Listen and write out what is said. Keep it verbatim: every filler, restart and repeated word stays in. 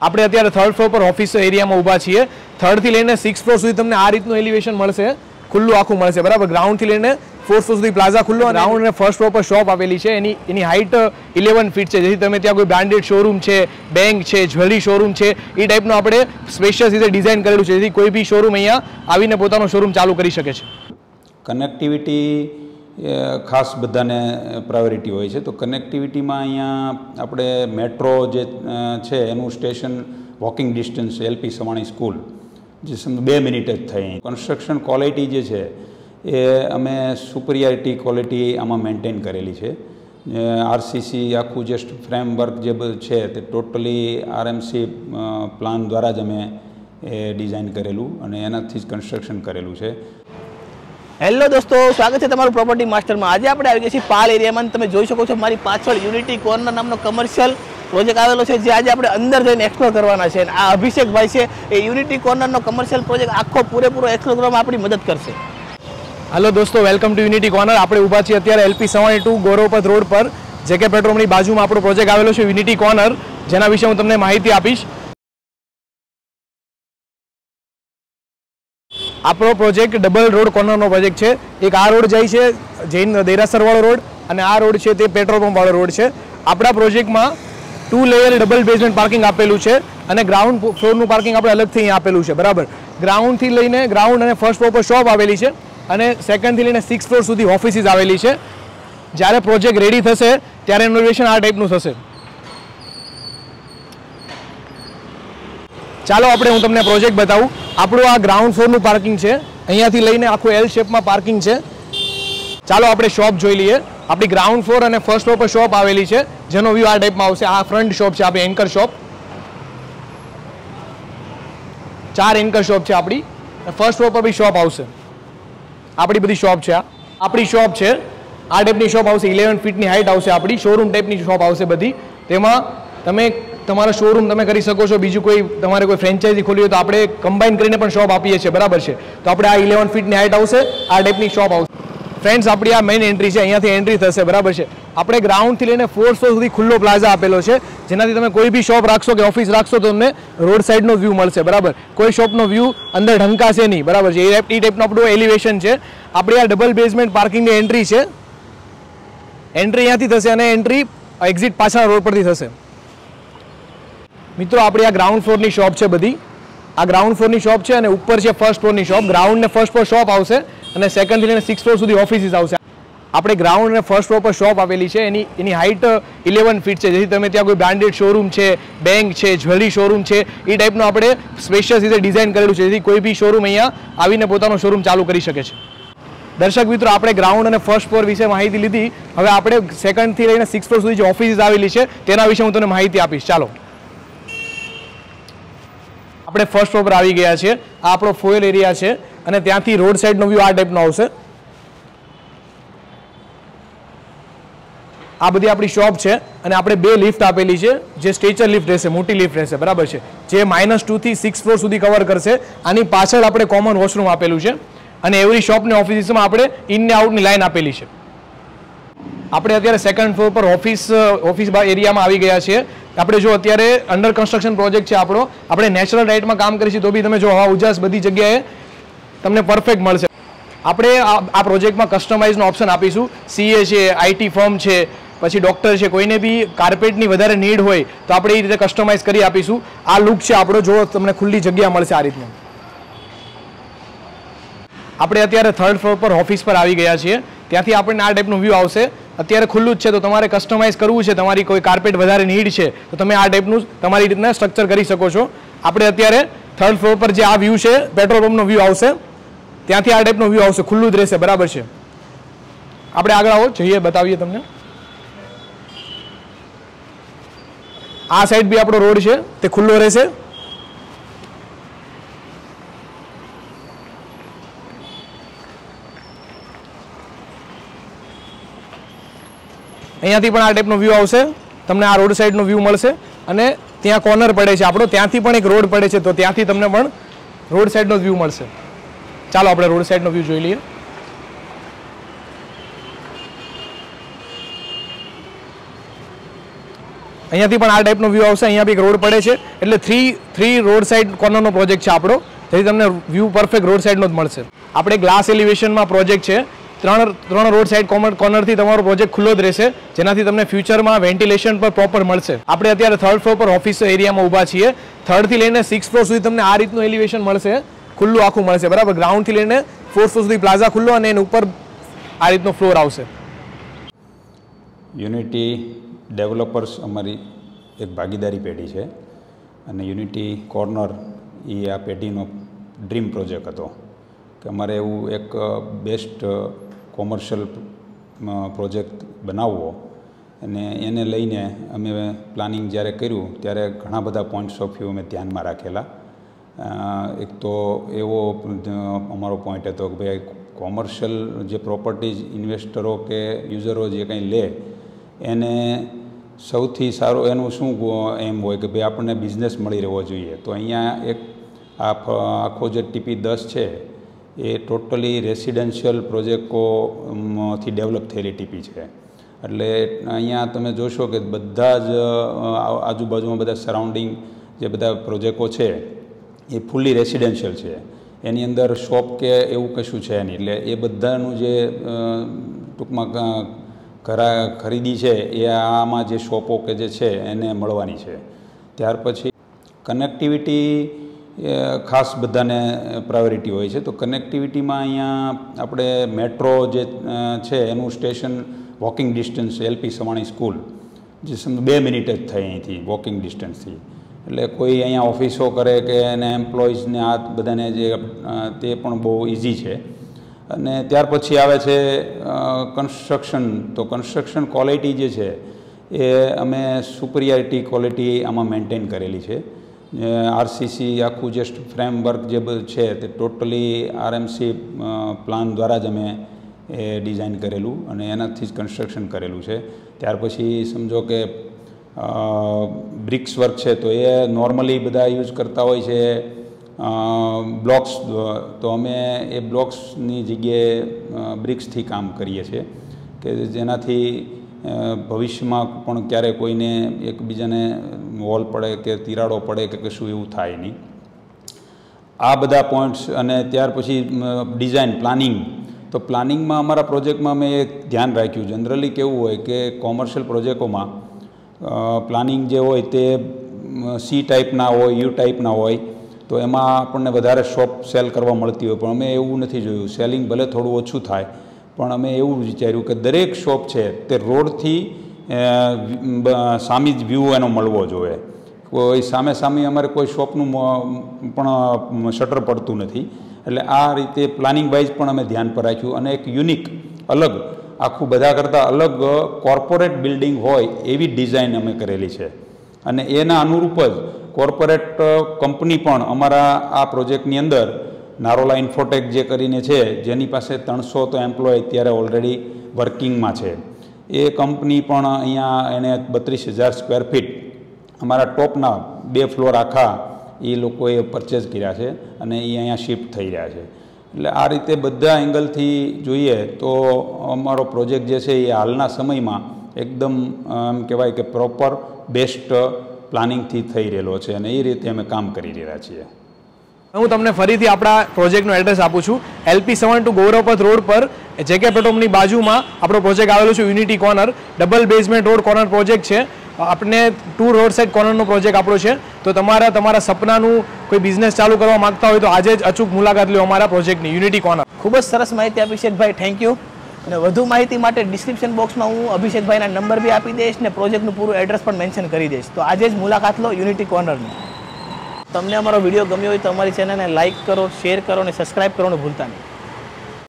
આપણે અત્યારે third floor પર ઓફિસ એરિયામાં ઊભા છીએ. થર્ડ થી લઈને સિક્સ ફ્લોર સુધી તમને આ રીતનું એલિવેશન મળશે, ખુલ્લું આખું મળશે બરાબર. ગ્રાઉન્ડ થી લઈને ફોર્થ ફ્લોર સુધી પ્લાઝા ખુલ્લો, ગ્રાઉન્ડ અને ફર્સ્ટ ફ્લોર પર શોપ આવેલી છે. એની એની હાઇટ ઇલેવન ફીટ છે, જેથી તમે ત્યાં કોઈ બ્રાન્ડેડ શોરૂમ છે, બેંક છે, જ્વેલરી શોરૂમ છે, એ ટાઈપનું આપણે સ્પેશિયસ રીતે ડિઝાઇન કરેલું છે, જેથી કોઈ બી શોરૂમ અહીંયા આવીને પોતાનો શોરૂમ ચાલુ કરી શકે છે. કનેક્ટિવિટી ખાસ બધાને પ્રાયોરિટી હોય છે, તો કનેક્ટિવિટીમાં અહીંયા આપણે મેટ્રો જે છે એનું station walking distance LP Savani school જે બે મિનિટ જ થઈ. કન્સ્ટ્રક્શન ક્વોલિટી જે છે એ અમે સુપરિયોરિટી ક્વોલિટી આમાં મેન્ટેન કરેલી છે. આરસીસી આખું જે ફ્રેમવર્ક જે છે તે ટોટલી આરએમસી પ્લાન દ્વારા જ અમે એ ડિઝાઇન કરેલું અને એનાથી જ કન્સ્ટ્રક્શન કરેલું છે. હેલો દોસ્તો, સ્વાગત છે તમારું પ્રોપર્ટી માસ્ટરમાં. આજે આપણે આવી ગયા છીએ પાલ એરિયામાં. તમે જોઈ શકો છો મારી પાછળ યુનિટી કોર્નર નામનો કમર્શિયલ પ્રોજેક્ટ આવેલો છે, જે આજે આપણે અંદર જઈને એક્સપ્લોર કરવાના છે. આ અભિષેકભાઈ છે, એ યુનિટી કોર્નરનો કમર્શિયલ પ્રોજેક્ટ આખો પૂરેપૂરો એક્સપ્લોર કરવામાં આપણી મદદ કરશે. હેલો દોસ્તો, વેલકમ ટુ યુનિટી કોર્નર. આપણે ઊભા છીએ અત્યારે LP Savani to Gauravpath road પર, જે કે પેટ્રોલની બાજુમાં આપણો પ્રોજેક્ટ આવેલો છે યુનિટી કોર્નર, જેના વિશે હું તમને માહિતી આપીશ. આપણો પ્રોજેક્ટ ડબલ રોડ કોર્નરનો પ્રોજેક્ટ છે. એક આ રોડ જાય છે જૈન દેરાસરવાળો રોડ, અને આ રોડ છે તે પેટ્રોલ પંપવાળો રોડ છે. આપણા પ્રોજેક્ટમાં two layer double basement parking આપેલું છે, અને ગ્રાઉન્ડ ફ્લોરનું પાર્કિંગ આપણે અલગથી અહીં આપેલું છે બરાબર. ગ્રાઉન્ડથી લઈને ગ્રાઉન્ડ અને ફર્સ્ટ ફ્લોર પર શોપ આવેલી છે, અને સેકન્ડથી લઈને સિક્સ ફ્લોર સુધી ઓફિસીસ આવેલી છે. જ્યારે પ્રોજેક્ટ રેડી થશે ત્યારે ઇનોવેશન આ ટાઈપનું થશે. ચાલો આપણે હું તમને પ્રોજેક્ટ બતાવું. આપણું આ ગ્રાઉન્ડ ફ્લોરનું પાર્કિંગ છે, અહીંયાથી લઈને આખું એલ શેપમાં પાર્કિંગ છે. ચાલો આપણે શોપ જોઈ લઈએ. આપણી ગ્રાઉન્ડ ફ્લોર અને ફર્સ્ટ ફ્લોર પર શોપ આવેલી છે, જેનો વ્યૂ આ ટાઈપમાં આવશે. આ ફ્રન્ટ શોપ છે આપણી એન્કર શોપ. ચાર એન્કર શોપ છે આપણી. ફર્સ્ટ ફ્લોર પર બી શોપ આવશે. આપણી બધી શોપ છે. આ આપણી શોપ છે, આ ટાઈપની શોપ આવશે. ઇલેવન ફીટની હાઇટ આવશે આપણી. શોરૂમ ટાઈપની શોપ આવશે બધી. તેમાં તમે તમારો શોરૂમ તમે કરી શકો છો. બીજું કોઈ તમારે કોઈ ફ્રેન્ચાઇઝી ખોલી હોય તો આપણે કમ્બાઈન કરીને પણ શોપ આપીએ છીએ બરાબર છે. તો આપણે આ ઇલેવન ફીટની હાઇટ આવશે, આ ટાઈપની શોપ આવશે. ફ્રેન્ડ્સ, આપણી આ મેઇન એન્ટ્રી છે, અહીંયાથી એન્ટ્રી થશે બરાબર છે. આપણે ગ્રાઉન્ડથી લઈને ફોર્થ ફ્લોર સુધી ખુલ્લો પ્લાઝા આપેલો છે, જેનાથી તમે કોઈ બી શોપ રાખશો કે ઓફિસ રાખશો તો તમને રોડ સાઈડનો વ્યૂ મળશે બરાબર. કોઈ શોપનો વ્યૂ અંદર ઢંકાશે નહીં બરાબર છે. એ ટાઈપનું આપણું એલિવેશન છે. આપણી આ ડબલ બેઝમેન્ટ પાર્કિંગની એન્ટ્રી છે. એન્ટ્રી અહીંયાથી થશે અને એન્ટ્રી એક્ઝિટ પાછળના રોડ પરથી થશે. મિત્રો, આપણી આ ગ્રાઉન્ડ ફ્લોરની શોપ છે બધી. આ ગ્રાઉન્ડ ફ્લોરની શોપ છે, અને ઉપર છે ફર્સ્ટ ફ્લોરની શોપ. ગ્રાઉન્ડ ને ફર્સ્ટ ફ્લોર શોપ આવશે, અને સેકન્ડથી લઈને સિક્સ ફ્લોર સુધી ઓફિસીસ આવશે. આપણે ગ્રાઉન્ડ અને ફર્સ્ટ ફ્લોર પર શોપ આવેલી છે. એની એની હાઇટ ઇલેવન ફીટ છે, જેથી તમે ત્યાં કોઈ બ્રાન્ડેડ શોરૂમ છે, બેંક છે, જ્વેલરી શોરૂમ છે, એ ટાઈપનું આપણે સ્પેશિયસ રીતે ડિઝાઇન કરેલું છે, જેથી કોઈ બી શોરૂમ અહીંયા આવીને પોતાનો શોરૂમ ચાલુ કરી શકે છે. દર્શક મિત્રો, આપણે ગ્રાઉન્ડ અને ફર્સ્ટ ફ્લોર વિશે માહિતી લીધી. હવે આપણે સેકન્ડથી લઈને સિક્સ ફ્લોર સુધી જે ઓફિસીસ આવેલી છે તેના વિશે હું તમને માહિતી આપીશ. ચાલો આપણે ફર્સ્ટ ફ્લોર પર આવી ગયા છીએ. આ આપણો ફોયર એરિયા છે, અને ત્યાંથી રોડ સાઈડનો વ્યૂ આ ટાઈપનો આવશે. આ બધી આપણી શોપ છે, અને આપણે બે લિફ્ટ આપેલી છે, જે સ્ટેચર લિફ્ટ રહેશે, મોટી લિફ્ટ રહેશે બરાબર છે, જે માઇનસ ટુ થી સિક્સ ફ્લોર સુધી કવર કરશે. આની પાછળ આપણે કોમન વોશરૂમ આપેલું છે, અને એવરી શોપની ઓફિસમાં આપણે ઇન ને આઉટની લાઈન આપેલી છે. આપણે અત્યારે સેકન્ડ ફ્લોર પર ઓફિસ ઓફિસ એરિયામાં આવી ગયા છીએ. આપણે જો અત્યારે અંડર કન્સ્ટ્રક્શન પ્રોજેક્ટ છે આપણો. આપણે નેચરલ લાઇટમાં કામ કરીશું તો બી તમે જો હવા ઉજાસ બધી જગ્યાએ તમને પરફેક્ટ મળશે. આપણે આ પ્રોજેક્ટમાં કસ્ટમાઇઝનો ઓપ્શન આપીશું. સીએ છે, આઈટી ફર્મ છે, પછી ડૉક્ટર છે, કોઈને બી કાર્પેટની વધારે નીડ હોય તો આપણે એ રીતે કસ્ટમાઇઝ કરી આપીશું. આ લુક છે આપણો, જો તમને ખુલ્લી જગ્યા મળશે આ રીતનું. આપણે અત્યારે થર્ડ ફ્લોર પર ઓફિસ પર આવી ગયા છીએ. ત્યાંથી આપણને આ ટાઈપનું વ્યૂ આવશે. અત્યારે ખુલ્લું જ છે, તો તમારે કસ્ટમાઇઝ કરવું છે, તમારી કોઈ કાર્પેટ વધારે નીડ છે તો તમે આ ટાઈપનું તમારી રીતના સ્ટ્રક્ચર કરી શકો છો. આપણે અત્યારે થર્ડ ફ્લોર પર જે આ વ્યૂ છે, પેટ્રોલ પંપનો વ્યૂ આવશે. ત્યાંથી આ ટાઈપનો વ્યૂ આવશે, ખુલ્લું જ રહેશે બરાબર છે. આપણે આગળ આવો, જઈએ બતાવીએ તમને. આ સાઈડ બી આપણો રોડ છે, તે ખુલ્લો રહેશે. અહીંયાથી પણ આ ટાઈપનો વ્યૂ આવશે. તમને આ રોડ સાઈડનો વ્યૂ મળશે, અને ત્યાં કોર્નર પડે છે આપણો, ત્યાંથી પણ એક રોડ પડે છે, તો ત્યાંથી તમને પણ રોડ સાઈડનો વ્યૂ મળશે. ચાલો આપણે રોડ સાઈડનો વ્યૂ જોઈ લઈએ. અહીંયાથી પણ આ ટાઈપનો વ્યૂ આવશે. અહીંયા બી એક રોડ પડે છે, એટલે થ્રી થ્રી રોડ સાઇડ કોર્નરનો પ્રોજેક્ટ છે આપણો, જેથી તમને વ્યૂ પરફેક્ટ રોડ સાઇડનો જ મળશે. આપણે ગ્લાસ એલિવેશનમાં પ્રોજેક્ટ છે. ત્રણ ત્રણ રોડ સાઇડ કોર્નરથી તમારો પ્રોજેક્ટ ખુલ્લો જ રહેશે, જેનાથી તમને ફ્યુચરમાં વેન્ટિલેશન પર પ્રોપર મળશે. આપણે અત્યારે થર્ડ ફ્લોર પર ઓફિસ એરિયામાં ઊભા છીએ. થર્ડથી લઈને સિક્સ ફ્લોર સુધી તમને આ રીતનું એલિવેશન મળશે, ખુલ્લું આખું મળશે, બરાબર. ગ્રાઉન્ડથી લઈને ફોર્થ ફ્લોર સુધી પ્લાઝા ખુલ્લો અને એની ઉપર આ રીતનો ફ્લોર આવશે. યુનિટી ડેવલપર્સ અમારી એક ભાગીદારી પેઢી છે અને યુનિટી કોર્નર એ આ પેઢીનો ડ્રીમ પ્રોજેક્ટ હતો કે અમારે એવું એક બેસ્ટ કોમર્શિયલ પ્રોજેક્ટ બનાવવો, અને એને લઈને અમે પ્લાનિંગ જ્યારે કર્યું ત્યારે ઘણા બધા પોઈન્ટ્સ ઓફ વ્યૂ અમે ધ્યાનમાં રાખેલા. એક તો એવો અમારો પોઈન્ટ હતો કે ભાઈ કોમર્શિયલ જે પ્રોપર્ટીઝ ઇન્વેસ્ટરો કે યુઝરો જે કંઈ લે એને સૌથી સારું એનું શું એમ હોય કે ભાઈ આપણને બિઝનેસ મળી રહેવો જોઈએ. તો અહીંયા એક આ આખો જે ટીપી દસ છે એ ટોટલી રેસિડેન્શિયલ પ્રોજેક્ટોથી ડેવલપ થયેલી ટીપી છે. એટલે અહીંયા તમે જોશો કે બધા જ આજુબાજુમાં બધા સરાઉન્ડિંગ જે બધા પ્રોજેક્ટો છે એ ફૂલ્લી રેસિડેન્શિયલ છે. એની અંદર શોપ કે એવું કશું છે નહીં. એટલે એ બધાનું જે ટૂંકમાં ઘરા ખરીદી છે એ આમાં જે શોપો કે જે છે એને મળવાની છે. ત્યાર પછી કનેક્ટિવિટી ખાસ બધાને પ્રાયોરિટી હોય છે. તો કનેક્ટિવિટીમાં અહીંયા આપણે મેટ્રો જે છે એનું station walking distance LP Savani school જે બે મિનિટ જ થાય અહીંથી વોકિંગ ડિસ્ટન્સથી. એટલે કોઈ અહીંયા ઓફિસો કરે કે એને એમ્પ્લોઈઝને આ બધાને જે તે પણ બહુ ઇઝી છે. અને ત્યાર પછી આવે છે કન્સ્ટ્રક્શન. તો કન્સ્ટ્રક્શન ક્વોલિટી જે છે એ અમે સુપરિયરિટી ક્વોલિટી આમાં મેન્ટેન કરેલી છે. આરસીસી આખું જે ફ્રેમવર્ક જે છે તે ટોટલી આરએમસી પ્લાન દ્વારા જ અમે એ ડિઝાઇન કરેલું અને એનાથી જ કન્સ્ટ્રક્શન કરેલું છે. ત્યાર પછી સમજો કે બ્રિક્સ વર્ક છે તો એ નોર્મલી બધા યુઝ કરતા હોય છે બ્લોક્સ, તો અમે એ બ્લોક્સની જગ્યાએ બ્રિક્સથી કામ કરીએ છીએ કે જેનાથી ભવિષ્યમાં પણ ક્યારેય કોઈને એકબીજાને વોલ પડે કે તિરાડો પડે કે કશું એવું થાય નહીં. આ બધા પોઈન્ટ્સ. અને ત્યાર પછી ડિઝાઇન પ્લાનિંગ. તો પ્લાનિંગમાં અમારા પ્રોજેક્ટમાં મેં એક ધ્યાન રાખ્યું. જનરલી કેવું હોય કે કોમર્શિયલ પ્રોજેક્ટોમાં પ્લાનિંગ જે હોય તે સી ટાઈપના હોય, યુ ટાઈપના હોય, તો એમાં આપણને વધારે શોપ સેલ કરવા મળતી હોય. પણ અમે એવું નથી જોયું. સેલિંગ ભલે થોડું ઓછું થાય, પણ અમે એવું વિચાર્યું કે દરેક શોપ છે તે રોડથી સામી જ વ્યૂ એનો મળવો જોઈએ. કોઈ સામે સામે અમારે કોઈ શોપનું પણ શટર પડતું નથી. એટલે આ રીતે પ્લાનિંગ વાઇઝ પણ અમે ધ્યાન પર રાખ્યું અને એક યુનિક અલગ આખું બધા કરતાં અલગ કોર્પોરેટ બિલ્ડિંગ હોય એવી ડિઝાઇન અમે કરેલી છે. અને એના અનુરૂપ જ કોર્પોરેટ કંપની પણ અમારા આ પ્રોજેક્ટની અંદર નારોલા ઇન્ફોટેક જે કરીને છે, જેની પાસે ત્રણસો તો એમ્પ્લોય અત્યારે ઓલરેડી વર્કિંગમાં છે, એ કંપની પણ અહીંયા એને બત્રીસ હજાર સ્ક્વેર ફીટ અમારા ટોપના બે ફ્લોર આખા એ લોકોએ પરચેઝ કર્યા છે અને એ અહીંયા શિફ્ટ થઈ રહ્યા છે. એટલે આ રીતે બધા એંગલથી જોઈએ તો અમારો પ્રોજેક્ટ જે છે એ હાલના સમયમાં એકદમ એમ કહેવાય કે પ્રોપર બેસ્ટ પ્લાનિંગથી થઈ રહેલો છે અને એ રીતે અમે કામ કરી રહ્યા છીએ. હું તમને ફરીથી આપણા પ્રોજેક્ટનું એડ્રેસ આપું છું. LP Savani to Gauravpath road પર જેકે પેટ્રોલની બાજુમાં આપણો પ્રોજેક્ટ આવેલો છે. Unity corner double basement road corner project છે. આપણે ટુ રોડ સાઇડ કોર્નરનો પ્રોજેક્ટ આપણો છે. તો તમારા તમારા સપનાનું કોઈ બિઝનેસ ચાલુ કરવા માંગતા હોય તો આજે જ અચૂક મુલાકાત લો અમારા પ્રોજેક્ટની યુનિટી કોર્નર. ખૂબ જ સરસ માહિતી અભિષેકભાઈ, થેન્ક યુ. અને વધુ માહિતી માટે ડિસ્ક્રિપ્શન બોક્સમાં હું અભિષેકભાઈના નંબર બી આપી દઈશ ને પ્રોજેક્ટનું પૂરું એડ્રેસ પણ મેન્શન કરી દઈશ. તો આજે જ મુલાકાત લો યુનિટી કોર્નરની. તમને અમારો વિડીયો ગમ્યો હોય તો અમારી ચેનલને લાઇક કરો, શેર કરો અને સબસ્ક્રાઇબ કરવાનું ભૂલતા નહીં.